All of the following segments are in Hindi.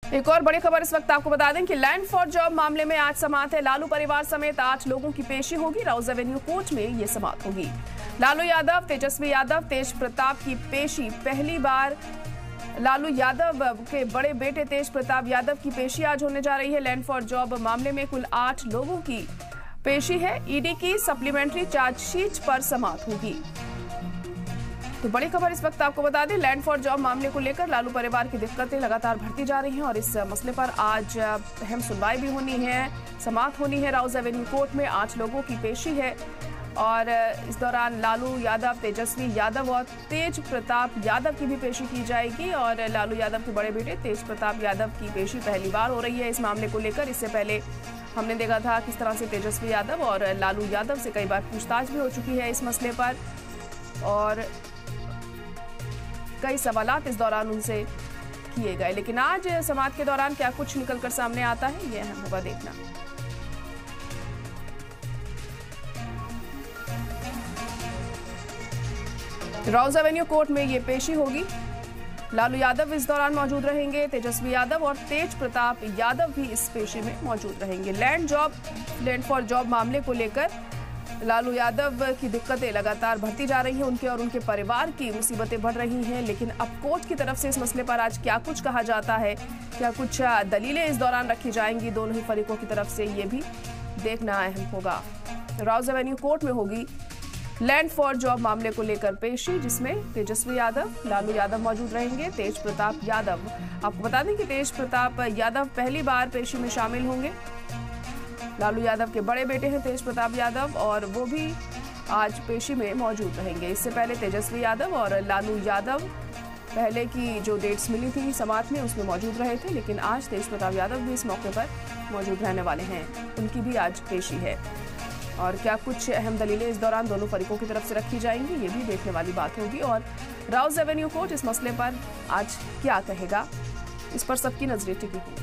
एक और बड़ी खबर इस वक्त आपको बता दें कि लैंड फॉर जॉब मामले में आज समाअत है। लालू परिवार समेत 8 लोगों की पेशी होगी। राउज एवेन्यू कोर्ट में ये समाअत होगी। लालू यादव, तेजस्वी यादव, तेज प्रताप की पेशी पहली बार। लालू यादव के बड़े बेटे तेज प्रताप यादव की पेशी आज होने जा रही है। लैंड फॉर जॉब मामले में कुल 8 लोगों की पेशी है। ईडी की सप्लीमेंट्री चार्जशीट पर समाअत होगी। तो बड़ी खबर इस वक्त आपको बता दें, लैंड फॉर जॉब मामले को लेकर लालू परिवार की दिक्कतें लगातार बढ़ती जा रही हैं और इस मसले पर आज अहम सुनवाई भी होनी है, समाअत होनी है। राउज एवेन्यू कोर्ट में 8 लोगों की पेशी है और इस दौरान लालू यादव, तेजस्वी यादव और तेज प्रताप यादव की भी पेशी की जाएगी। और लालू यादव के बड़े बेटे तेज प्रताप यादव की पेशी पहली बार हो रही है इस मामले को लेकर। इससे पहले हमने देखा था किस तरह से तेजस्वी यादव और लालू यादव से कई बार पूछताछ भी हो चुकी है इस मसले पर और कई सवालात इस दौरान उनसे किए गए। लेकिन आज समाअत के दौरान क्या कुछ निकलकर सामने आता है, यह अहम होगा देखना। राउज एवेन्यू कोर्ट में ये पेशी होगी। लालू यादव इस दौरान मौजूद रहेंगे। तेजस्वी यादव और तेज प्रताप यादव भी इस पेशी में मौजूद रहेंगे। लैंड फॉर जॉब मामले को लेकर लालू यादव की दिक्कतें लगातार बढ़ती जा रही हैं। उनके और उनके परिवार की मुसीबतें बढ़ रही हैं। लेकिन अब कोर्ट की तरफ से इस मसले पर आज क्या कुछ कहा जाता है, क्या कुछ दलीलें इस दौरान रखी जाएंगी दोनों ही फरीकों की तरफ से, ये भी देखना अहम होगा। राउज एवेन्यू कोर्ट में होगी लैंड फॉर जॉब मामले को लेकर पेशी, जिसमें तेजस्वी यादव, लालू यादव मौजूद रहेंगे। तेज प्रताप यादव, आपको बता दें कि तेज प्रताप यादव पहली बार पेशी में शामिल होंगे। लालू यादव के बड़े बेटे हैं तेज प्रताप यादव और वो भी आज पेशी में मौजूद रहेंगे। इससे पहले तेजस्वी यादव और लालू यादव पहले की जो डेट्स मिली थी समाअत में उसमें मौजूद रहे थे, लेकिन आज तेज प्रताप यादव भी इस मौके पर मौजूद रहने वाले हैं। उनकी भी आज पेशी है और क्या कुछ अहम दलीलें इस दौरान दोनों फरीकों की तरफ से रखी जाएंगी, ये भी देखने वाली बात होगी। और राउज एवेन्यू कोर्ट इस मसले पर आज क्या कहेगा, इस पर सबकी नजरें टिकी होंगी।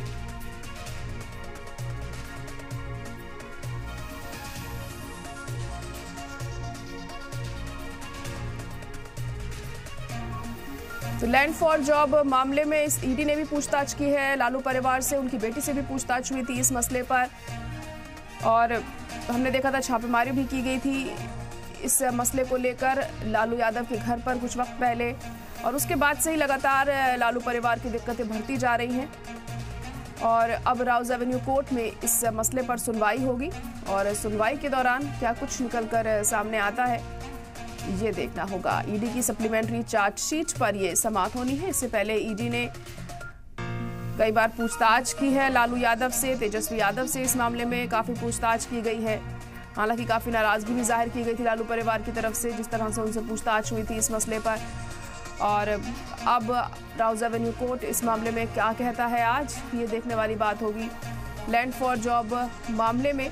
तो लैंड फॉर जॉब मामले में इस ईडी ने भी पूछताछ की है लालू परिवार से। उनकी बेटी से भी पूछताछ हुई थी इस मसले पर और हमने देखा था छापेमारी भी की गई थी इस मसले को लेकर लालू यादव के घर पर कुछ वक्त पहले। और उसके बाद से ही लगातार लालू परिवार की दिक्कतें बढ़ती जा रही हैं और अब राउज एवेन्यू कोर्ट में इस मसले पर सुनवाई होगी और सुनवाई के दौरान क्या कुछ निकलकर सामने आता है, ये देखना होगा। ईडी की सप्लीमेंट्री चार्जशीट पर यह समाअत होनी है। इससे पहले ईडी ने कई बार पूछताछ की है लालू यादव से, तेजस्वी यादव से। इस मामले में काफी पूछताछ की गई है। हालांकि काफी नाराजगी भी जाहिर की गई थी लालू परिवार की तरफ से जिस तरह से उनसे पूछताछ हुई थी इस मसले पर। और अब राउज एवेन्यू कोर्ट इस मामले में क्या कहता है आज, ये देखने वाली बात होगी। लैंड फॉर जॉब मामले में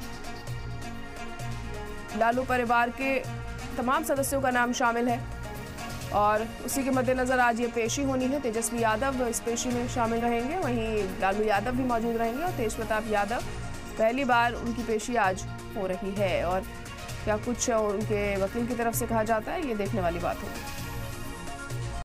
लालू परिवार के तमाम सदस्यों का नाम शामिल है और उसी के मद्देनजर आज ये पेशी होनी है। तेजस्वी यादव इस पेशी में शामिल रहेंगे, वहीं लालू यादव भी मौजूद रहेंगे और तेज प्रताप यादव पहली बार उनकी पेशी आज हो रही है। और क्या कुछ उनके वकील की तरफ से कहा जाता है, ये देखने वाली बात होगी।